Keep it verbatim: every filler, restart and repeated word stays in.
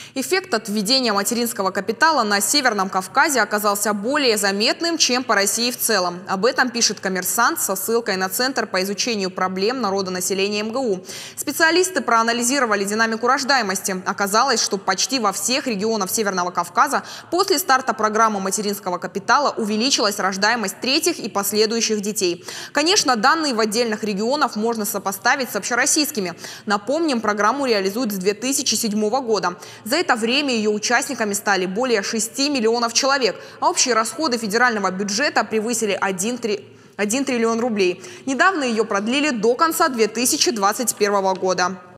Эффект от введения материнского капитала на Северном Кавказе оказался более заметным, чем по России в целом. Об этом пишет «Коммерсант» со ссылкой на Центр по изучению проблем народонаселения эм гэ у. Специалисты проанализировали динамику рождаемости. Оказалось, что почти во всех регионах Северного Кавказа после старта программы материнского капитала увеличилась рождаемость третьих и последующих детей. Конечно, данные в отдельных регионах можно сопоставить с общероссийскими. Напомним, программу реализуют с две тысячи седьмого года. За это время ее участниками стали более шести миллионов человек, а общие расходы федерального бюджета превысили один триллион рублей. Недавно ее продлили до конца две тысячи двадцать первого года.